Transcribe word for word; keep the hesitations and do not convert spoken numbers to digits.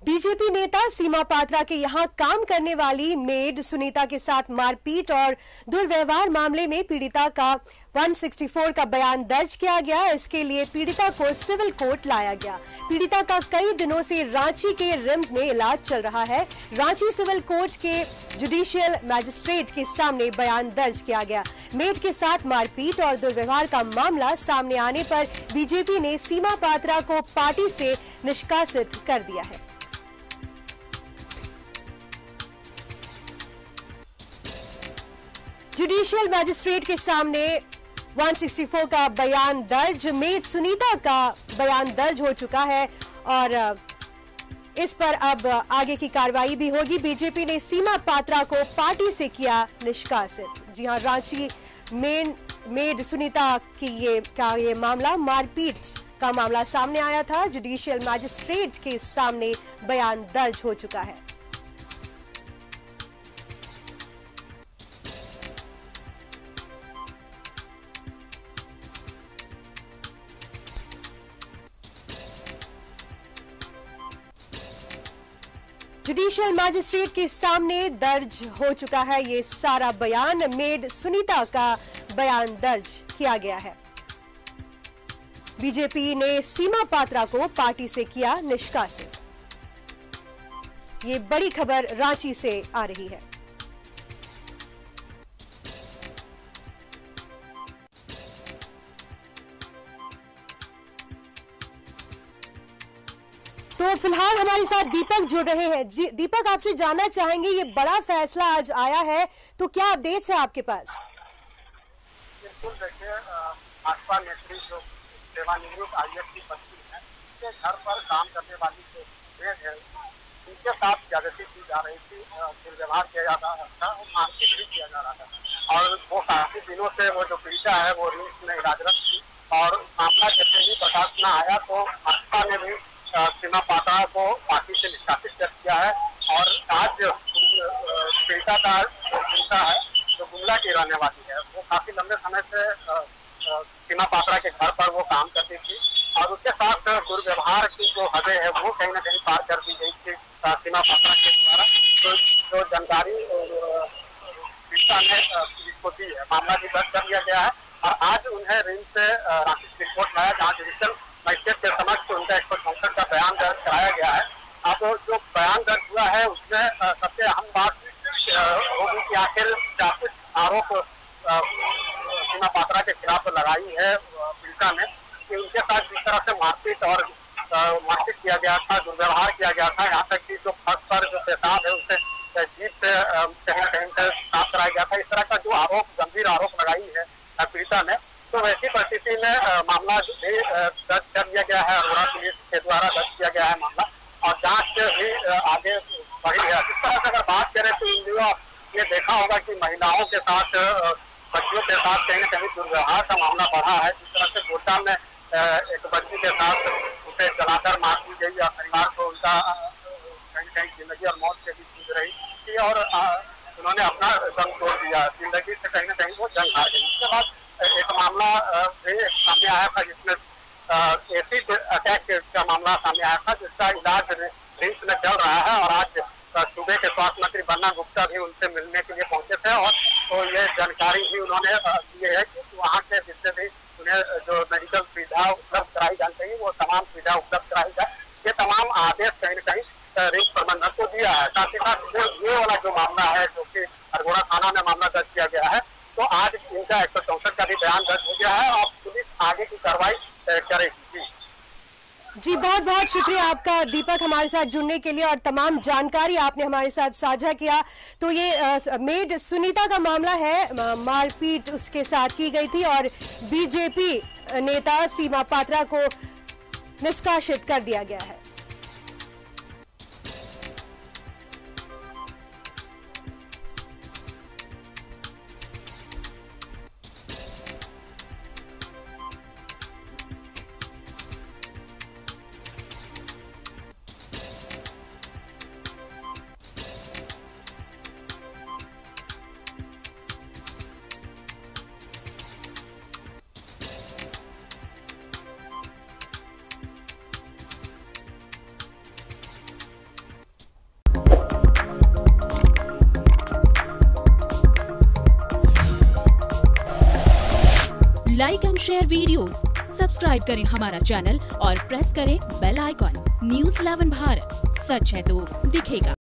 BJP नेता सीमा पात्रा के यहां काम करने वाली मेड सुनीता के साथ मारपीट और दुर्व्यवहार मामले में पीड़िता का एक सौ चौंसठ का बयान दर्ज किया गया। इसके लिए पीड़िता को सिविल कोर्ट लाया गया। पीड़िता का कई दिनों से रांची के रिम्स में इलाज चल रहा है। रांची सिविल कोर्ट के जुडिशियल मैजिस्ट्रेट के सामने बयान दर्ज किया गया। मेड के साथ मारपीट और दुर्व्यवहार का मामला सामने आने पर बीजेपी ने सीमा पात्रा को पार्टी से निष्कासित कर दिया है। जुडिशियल मैजिस्ट्रेट के सामने एक सौ चौंसठ का बयान दर्ज, मेड सुनीता का बयान दर्ज हो चुका है और इस पर अब आगे की कार्रवाई भी होगी। बीजेपी ने सीमा पात्रा को पार्टी से किया निष्कासित। जी हां, रांची मेन मेड सुनीता की ये का ये मामला मारपीट का मामला सामने आया था। जुडिशियल मैजिस्ट्रेट के सामने बयान दर्ज हो चुका है। जुडिशियल मैजिस्ट्रेट के सामने दर्ज हो चुका है ये सारा बयान। मेड सुनीता का बयान दर्ज किया गया है। बीजेपी ने सीमा पात्रा को पार्टी से किया निष्कासित। ये बड़ी खबर रांची से आ रही है। तो फिलहाल हमारे साथ दीपक जुड़ रहे हैं। जी दीपक, आपसे जानना चाहेंगे, ये बड़ा फैसला आज आया है, तो क्या अपडेट्स है आपके पास? बिल्कुल, देखिए भाजपा नेत्री जो सेवानिवृत्त आई एस की पत्नी है, उनके घर पर काम करने वाली जो मेड है, उनके साथ ज्यादती की जा रही थी, दुर्व्यवहार किया जा रहा था और मारपीट भी किया जा रहा था। और वो काफी दिनों से वो जो पीड़िता है वो रिम्स में इलाजरत थी और मामला जैसे ही प्रकाश में आया तो भाजपा ने भी सीमा पात्रा को पार्टी से निष्कासित कर दिया है। और आज पीड़िता का पीड़िता है जो गुमला की रहने वाली है, वो काफी लंबे समय से सीमा पात्रा के घर पर वो काम करती थी और उसके साथ दुर्व्यवहार की जो हदें है वो कहीं ना कहीं पार कर दी गई थी सीमा पात्रा के द्वारा। तो जो जानकारी पीड़िता ने पुलिस को दी है, मामला भी दर्ज कर लिया गया है और आज उन्हें रिम्स से रांची रिपोर्ट लाया, जहाँ जुडिशियल मैजिस्ट्रेट के समक्ष उनका एक सौ चौंसठ का बयान दर्ज कराया गया है। अब जो बयान दर्ज हुआ है उसमें सबसे अहम बात होगी कि आखिर क्या कुछ आरोप सीमा पात्रा के खिलाफ लगाई है पीड़िता ने कि उनके साथ जिस तरह से मारपीट और मारपीट किया गया था, दुर्व्यवहार किया गया था, यहाँ तक कि जो फर्श पर जो पेशाब है उसे जीप से कहीं ना कहीं से साफ कराया गया था। इस तरह का जो आरोप, गंभीर आरोप लगाई है पीड़िता ने, तो वैसी परिस्थिति में मामला भी दर्ज कर लिया गया है। अरोड़ा पुलिस के द्वारा दर्ज किया गया है मामला और जांच भी आगे बढ़ी है। इस तरह से अगर बात करें तो इन दिनों ये देखा होगा कि महिलाओं के साथ, बच्चियों के साथ कहीं न कहीं दुर्व्यवहार का मामला बढ़ा है। जिस तरह से गोड्डा में एक बच्ची के साथ उसे जलाकर मार दी गई और परिवार को उनका कहीं न कहीं जिंदगी और मौत के बीच जूझ रही थी और उन्होंने अपना दम तोड़ दिया, जिंदगी से कहीं न कहीं वो जंग हार गई। उसके बाद एक मामला भी सामने आया था जिसमें एसिड अटैक का मामला सामने आया था, जिसका इलाज रिम्स में चल रहा है और आज सूबे के स्वास्थ्य मंत्री बन्ना गुप्ता भी उनसे मिलने के लिए पहुंचे थे और तो ये जानकारी भी उन्होंने दी है कि वहाँ के जिससे भी उन्हें जो मेडिकल सुविधा उपलब्ध कराई जानी चाहिए वो तमाम सुविधा उपलब्ध कराई जाए, ये तमाम आदेश कहीं न कहीं रिम्स प्रबंधन को दिया है। साथ ही साथ ये वाला जो मामला है जो कि अरगोड़ा थाना में मामला दर्ज किया गया है, तो आज इनका एक सौ चौंसठ का भी बयान दर्ज हो गया है और पुलिस आगे की कार्रवाई करेगी। जी बहुत बहुत शुक्रिया आपका दीपक, हमारे साथ जुड़ने के लिए और तमाम जानकारी आपने हमारे साथ साझा किया। तो ये आ, मेड सुनीता का मामला है, मारपीट उसके साथ की गई थी और बीजेपी नेता सीमा पात्रा को निष्कासित कर दिया गया है। Like and share videos, subscribe करें हमारा चैनल और प्रेस करें bell icon. News eleven Bharat, सच है तो दिखेगा।